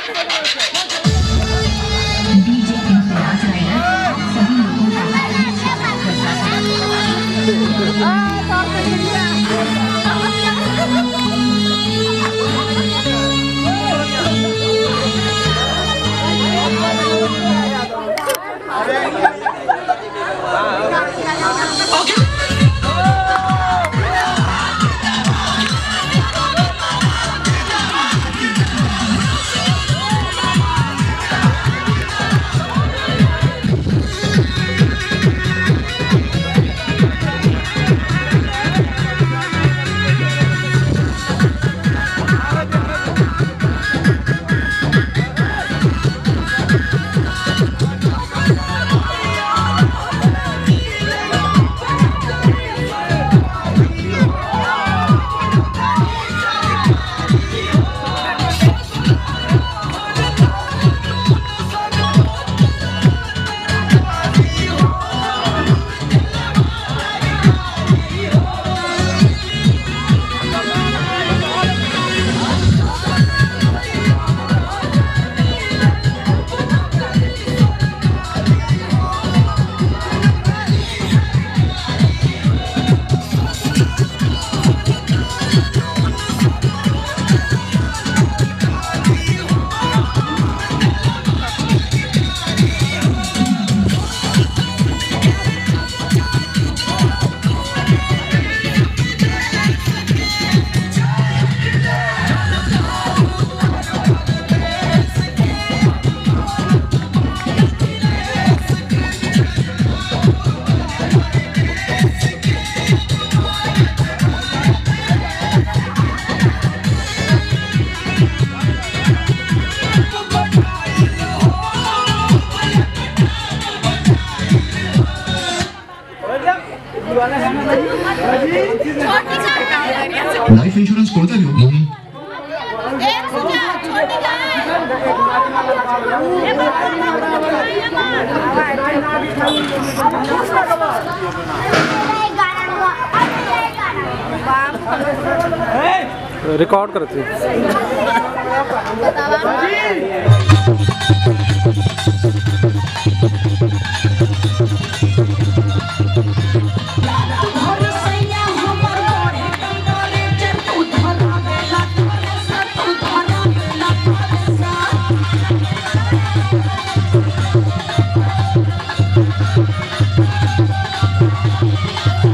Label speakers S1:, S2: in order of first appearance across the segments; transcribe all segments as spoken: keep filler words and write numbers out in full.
S1: Life insurance করে দেবে
S2: record करते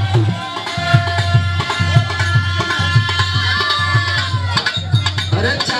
S1: अरे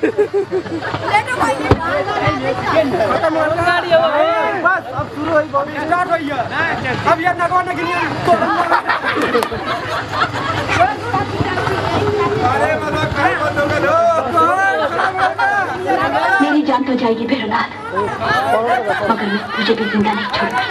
S3: बस अब शुरू हुई स्टार्ट हुई है अब ये नगवाने के लिए अरे मजाक करे बंद हो गए
S4: मेरी जान तो जाएगी भैरवनाथ, मगर मैं तुझे भी जिंदा नहीं छोड़ूंगी।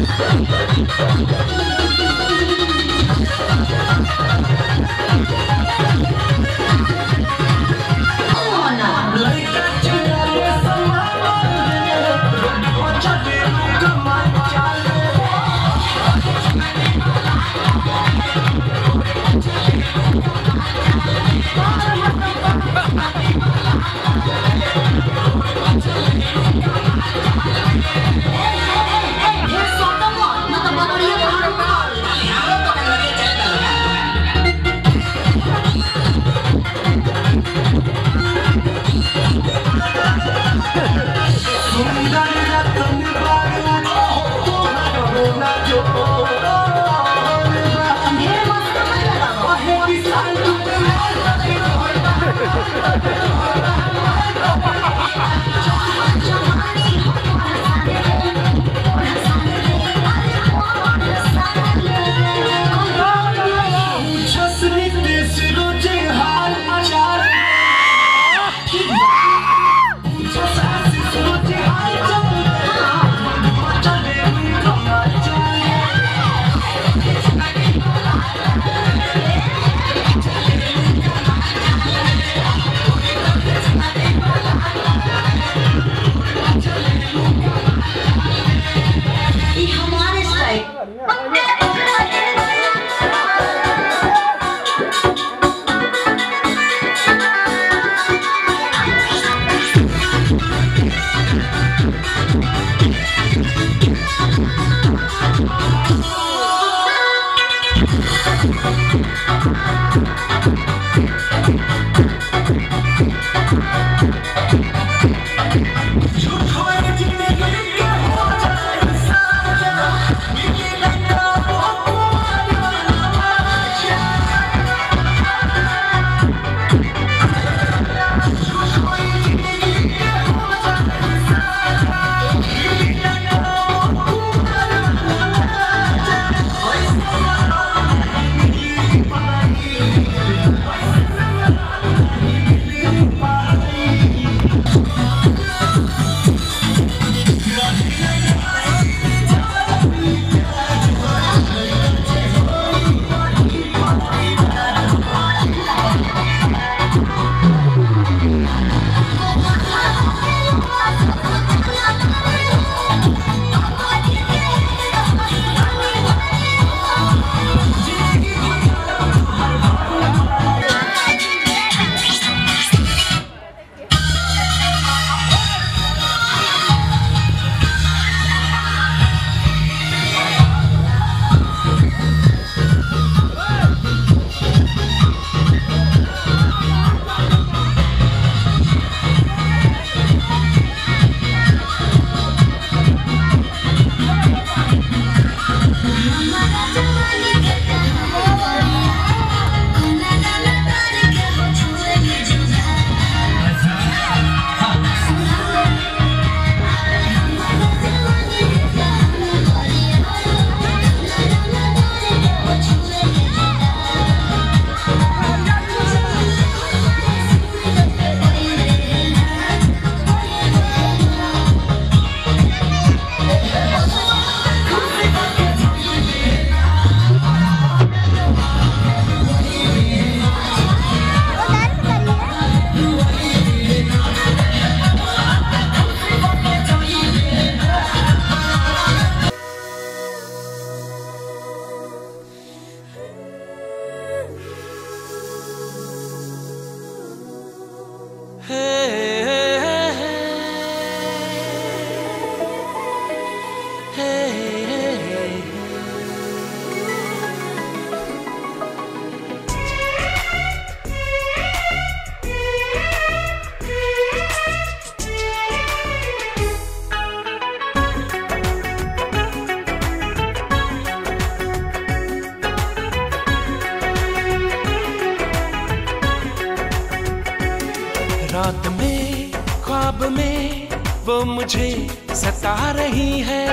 S5: रात में ख्वाब में वो मुझे सता रही है।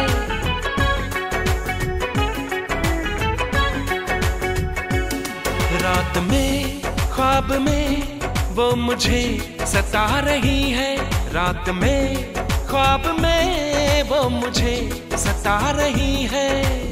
S5: रात में ख्वाब में वो मुझे सता रही है। रात में ख्वाब में वो मुझे सता रही है।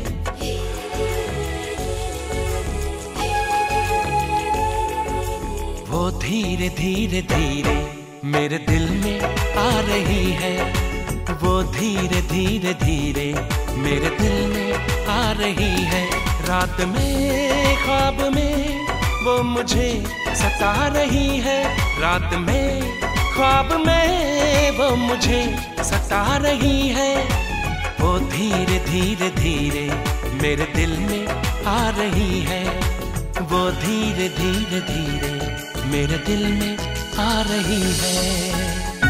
S5: वो धीरे धीरे धीरे मेरे दिल में आ रही है। वो धीरे धीरे धीरे मेरे दिल में आ रही है। रात में ख्वाब में वो मुझे सता रही है। रात में ख्वाब में वो मुझे सता रही है। वो धीरे धीरे धीरे मेरे दिल में आ रही है। वो धीरे धीरे धीरे मेरे दिल में आ रही है।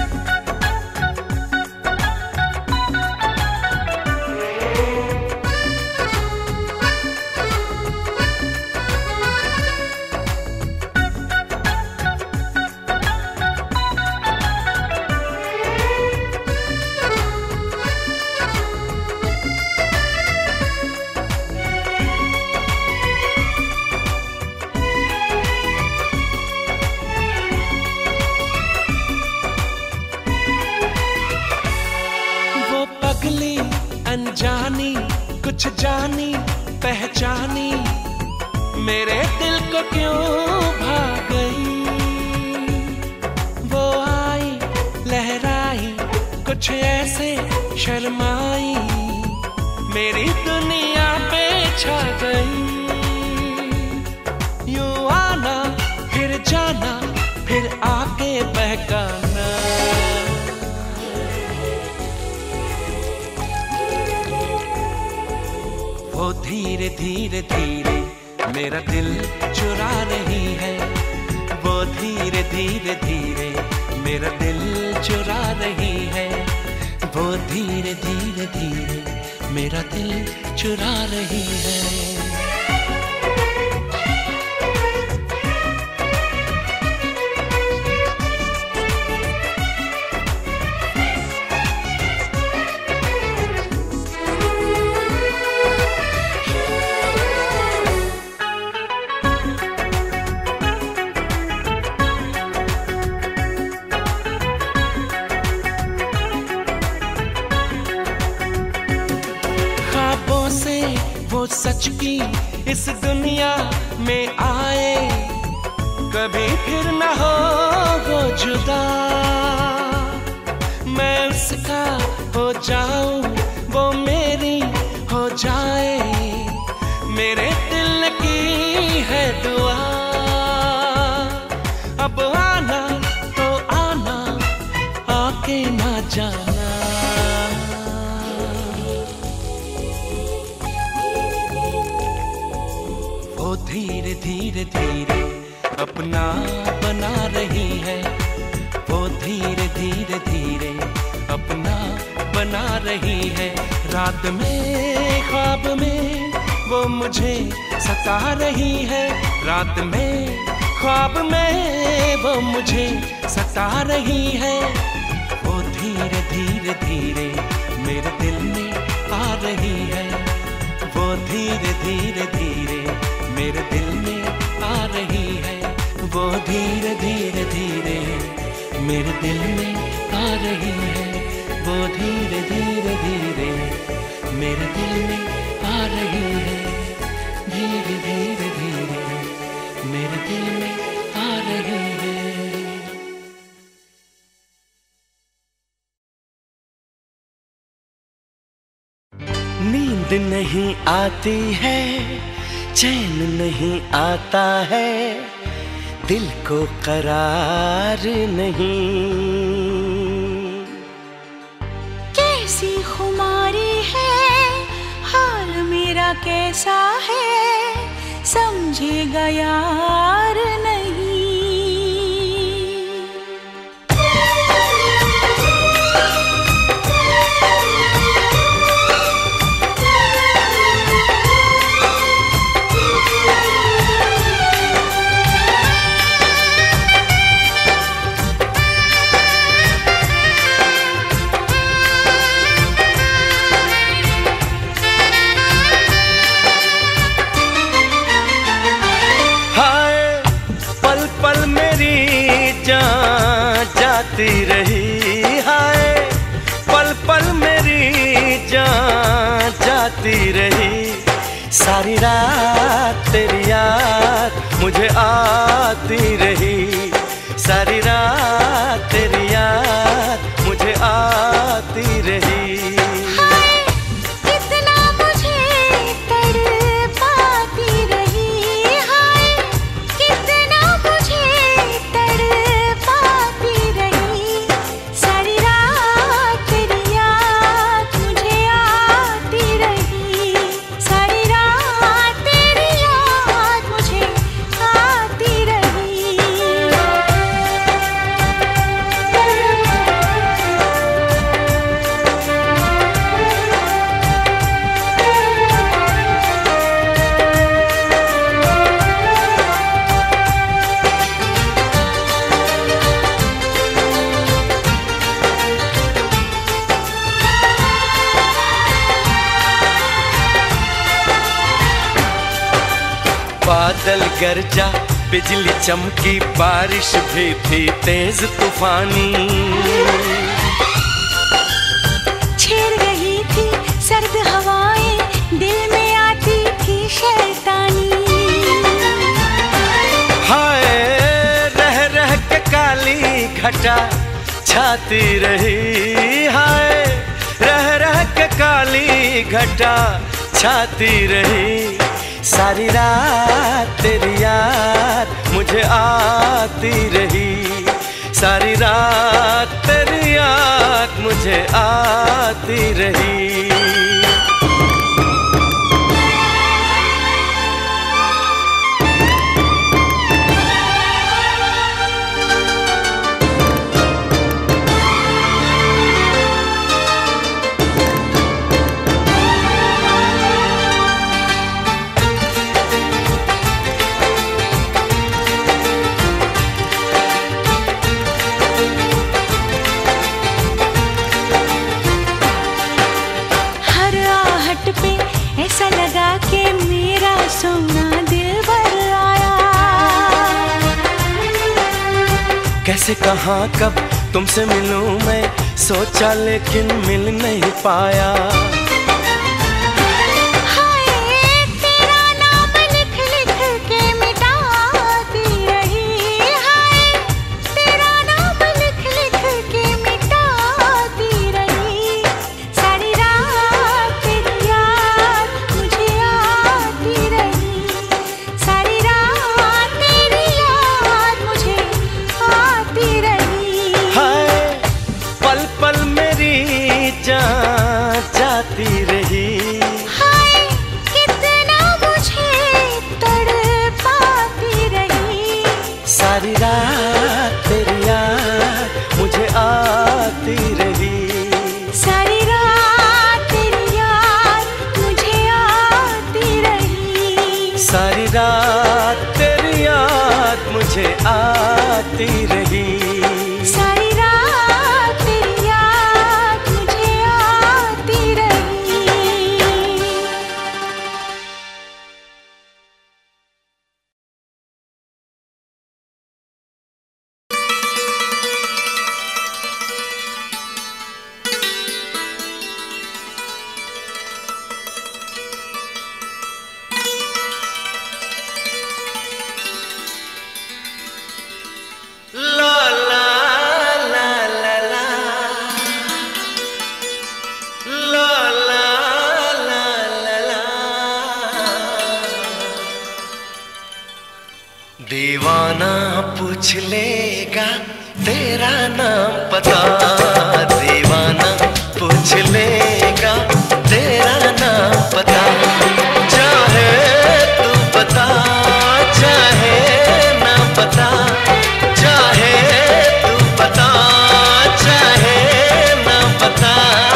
S5: अनजानी कुछ जानी पहचानी मेरे दिल को क्यों भाग गई। वो आई लहराई कुछ ऐसे शर्माई मेरी दुनिया पे छा गई। यूं आना फिर जाना फिर आके बहकाना। वो धीरे धीरे धीरे मेरा दिल चुरा रही है। वो धीरे धीरे धीरे मेरा दिल चुरा रही है। वो धीरे धीरे धीरे मेरा दिल चुरा रही है। वो सच की इस दुनिया में आए कभी फिर न हो वो जुदा। मैं उसका हो जाऊं वो मेरी हो जाए मेरे दिल की है दुआ। अब आना तो आना आके ना जाना। वो धीरे धीरे धीरे अपना बना रही है। वो धीरे धीरे धीरे अपना बना रही है। रात में ख्वाब में वो मुझे सता रही है। रात में ख्वाब में वो मुझे सता रही है। वो धीरे धीरे धीरे मेरे दिल में आ रही है। वो धीरे धीरे धीरे मेरे दिल में आ रही है। वो धीरे धीरे धीरे मेरे दिल में आ रही है। वो धीरे धीरे धीरे मेरे दिल में आ रही है। धीरे धीरे धीरे मेरे दिल में आ रही है। नींद नहीं आती है चैन नहीं आता है दिल को करार नहीं।
S6: कैसी खुमारी है हाल मेरा कैसा है समझेगा यार नहीं।
S5: जाती रही हाय जाती रही, सारी रात तेरी याद मुझे आती रही, सारी रात तेरी याद मुझे आती रही। बादल गरजा, बिजली चमकी, बारिश भी थी तेज तूफानी,
S6: छेड़ रही थी सर्द हवाएं, दिल में आती थी शैतानी।
S5: हाय रह रह के काली घटा छाती रही, हाय रह रह के काली घटा छाती रही, सारी रात तेरी याद मुझे आती रही, सारी रात तेरी याद मुझे आती रही।
S6: ऐसा लगा कि मेरा सोना दिल भर आया,
S5: कैसे कहाँ कब तुमसे मिलूं मैं, सोचा लेकिन मिल नहीं पाया। जाती रही,
S6: हाय कितना मुझे तड़पाती रही,
S5: सारी रात तेरी याद मुझे आती रही,
S6: सारी रात तेरी याद मुझे आती रही,
S5: सारी रात तेरी याद मुझे आती रही,
S6: सारी रात तेरी याद मुझे आती रही।
S5: दीवाना पूछ लेगा तेरा नाम पता, दीवाना पूछ लेगा तेरा नाम पता, चाहे तू पता चाहे ना पता, चाहे तू पता चाहे ना पता,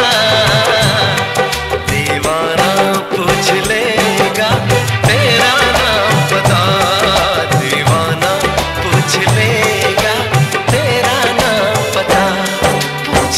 S5: दीवाना पूछ लेगा तेरा नाम पता, दीवाना पूछ लेगा तेरा नाम पता, पूछ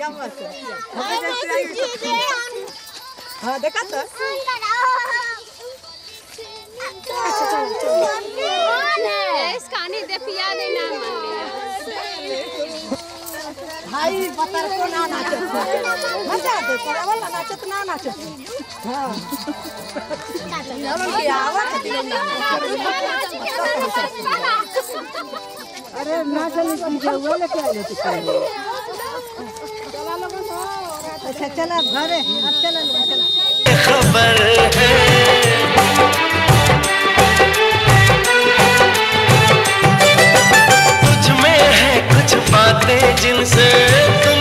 S7: हाँ देखा तो भाई बता को ना नाचत मजा दे पर वाला नाचत ना नाचत हां की आवाज दे ना अरे नाचल की वो लेके आए थे चला लोगों अच्छा चला घरे अब चला चला
S5: खबर है तुझ में है कुछ बातें जिनसे